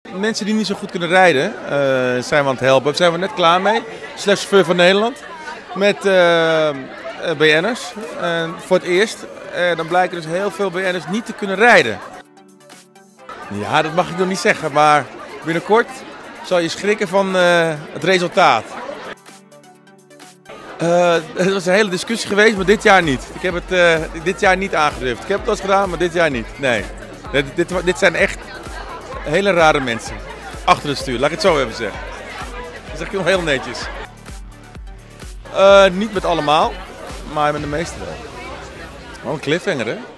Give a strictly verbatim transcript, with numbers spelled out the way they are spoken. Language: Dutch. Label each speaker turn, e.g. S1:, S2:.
S1: Mensen die niet zo goed kunnen rijden, uh, zijn we aan het helpen. Daar zijn we net klaar mee. Slechts chauffeur van Nederland. Met uh, B N'ers. Uh, voor het eerst. Uh, dan blijken dus heel veel B N'ers niet te kunnen rijden. Ja, dat mag ik nog niet zeggen. Maar binnenkort zal je schrikken van uh, het resultaat. Uh, er was een hele discussie geweest, maar dit jaar niet. Ik heb het uh, dit jaar niet aangedurfd. Ik heb het wel eens gedaan, maar dit jaar niet. Nee. Dit, dit, dit zijn echt hele rare mensen. Achter het stuur, laat ik het zo even zeggen. Dat zeg ik nog heel netjes. Uh, niet met allemaal, maar met de meeste wel. Wel een cliffhanger, hè?